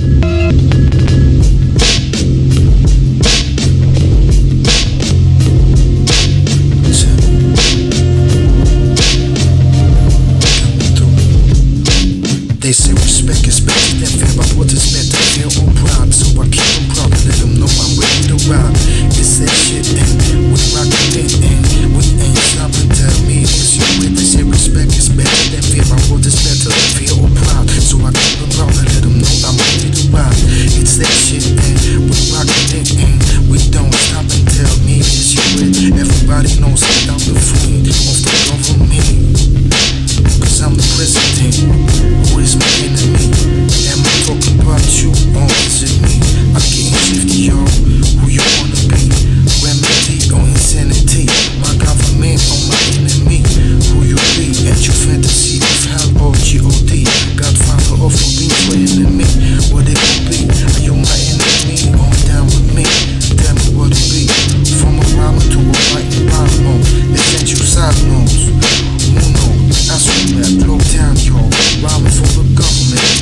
They say respect is better than fear, but what is meant to feel or proud? So I keep them proud and let them know I'm ready to ride. It's that shit and we rockin' it and we ain't stopping. Tell me is you with? They say respect is better than fear, but what is better than fear or proud? So I keep them proud and let them know I'm ready to ride. It's that shit and we rockin' it and we don't stop and tell me is you with? Everybody knows that I'm the friend of the government, cause I'm the president. Who is my enemy? Am I talking about you or is it me? I'm getting shifty, yo. Who you wanna be? Remedy or insanity? My government or my enemy? Who you be? At your fantasy of hell or G.O.D. Godfather of a being for enemy. What it could be? Are you my enemy or down with me? Tell me what it be. From a rhymer to a fighting problem. They sent you side notes. Who knows? I swear that blow down, yo. Rhyming for the government,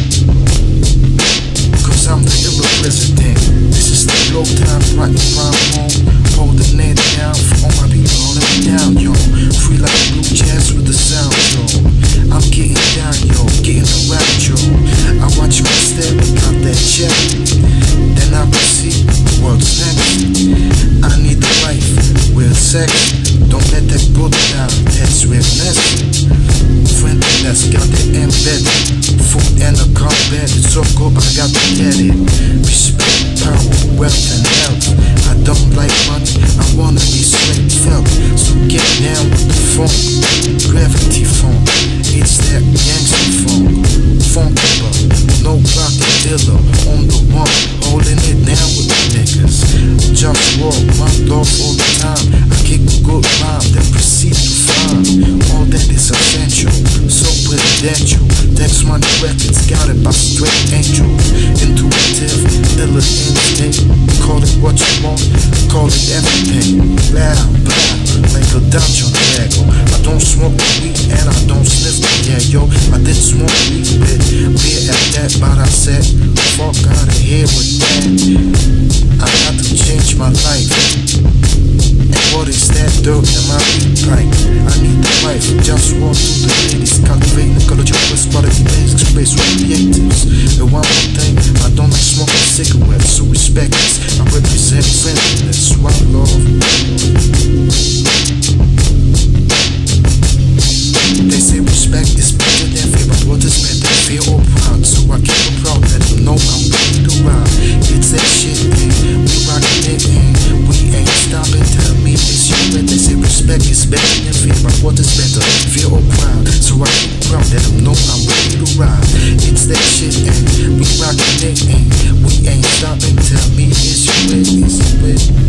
cause I'm the illa president. This is the low time, right in my home. Holding it down for all my people holding me down, yo. Free like blue jazz with the sound, yo. I'm getting down, yo, getting around, yo. I watch my step, got that check. Then I proceed, what's next? I need a wife, with sex. Don't let that go down, that's realness. Friendliness, got it embedded. Food and a combat, it's so good, but I got to get it. Respect, power, wealth, and health. I don't like money, I wanna be straight felt. So get down with the funk, gravity funk. It's that gangster funk, Funkula, no rocket dealer. On the one, holding it down with the niggas. JustWar, my love all the time. I kick a good rhyme, then proceed to find all that is essential. So presidential, Dex Money Records, got it by straight angels. Intuitive, illa instinct. Call it what you want, call it everything. Loud, blah, like a dungeon dragon. I don't smoke weed and I don't sniff the yeah, yo. I did smoke weed, but beer at that, but I said, fuck out of here with that. I got to change my life. And what is that dirt in my beat pipe? I need the wife, just walk through the ladies. Cultivating ecology, quality basics, space with creatives. And one more thing, I don't like smoking cigarettes, so respect this. I represent friendliness, one love. They say respect is better than fear, but what is better than fear or proud? So I keep them proud, let them know I'm ready to ride. It's that shit, and we rockin' it, and we ain't stopping. Tell me it's you, and they say respect is better than fear, but what is better, fear or proud? So I keep them proud, let them know I'm ready to ride. It's that shit, and we rockin' it, and we ain't stopping. Tell me it's you, and it's you,